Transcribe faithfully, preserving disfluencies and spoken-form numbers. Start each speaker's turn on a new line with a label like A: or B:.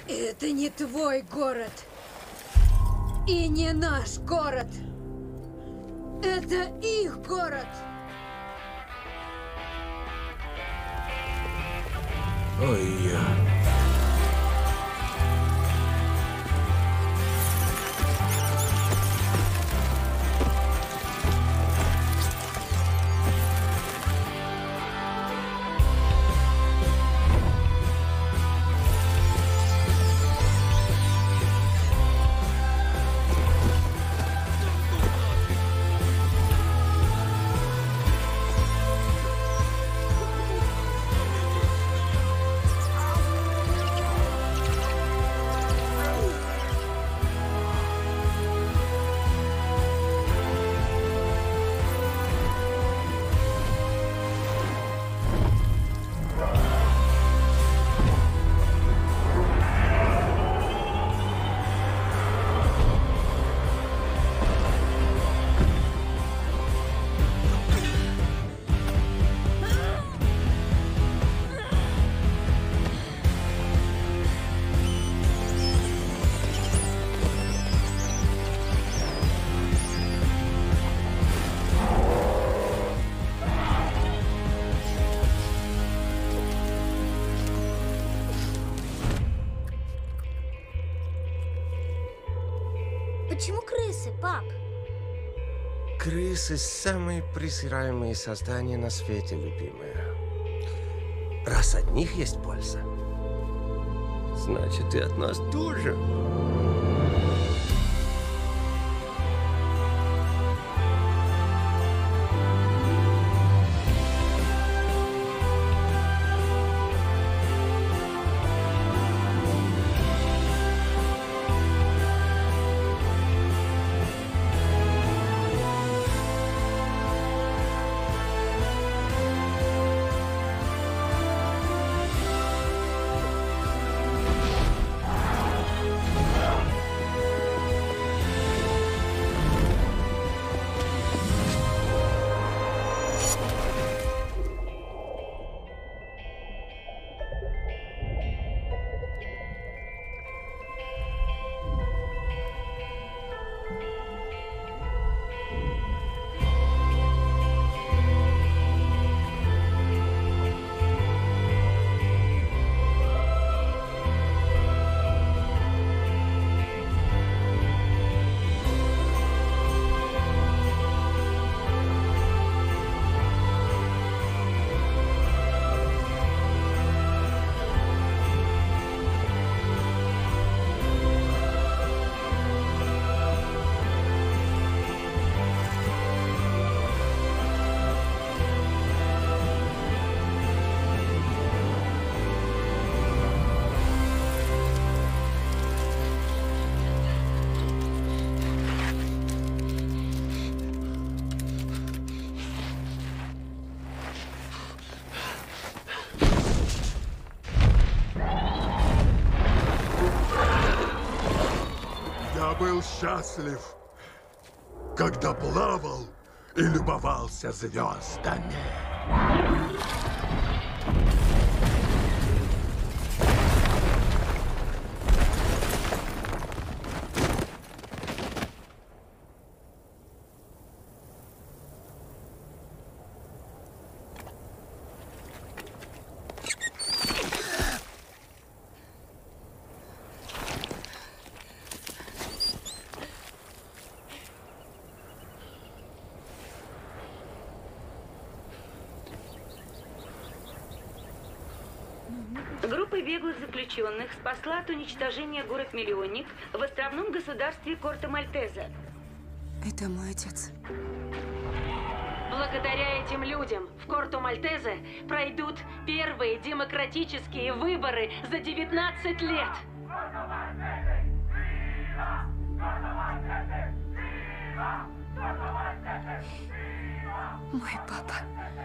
A: Это не твой город. И не наш город. Это их город.
B: Ой, я...
C: Почему крысы, пап?
B: Крысы – самые презираемые создания на свете, любимая. Раз от них есть польза, значит, и от нас тоже.
D: Я был счастлив, когда плавал и любовался звездами.
E: Группа беглых заключенных спасла от уничтожения город-миллионник в островном государстве Корто-Мальтезе.
F: Это мой отец.
G: Благодаря этим людям в Корто-Мальтезе пройдут первые демократические выборы за девятнадцать лет.
F: Мой папа.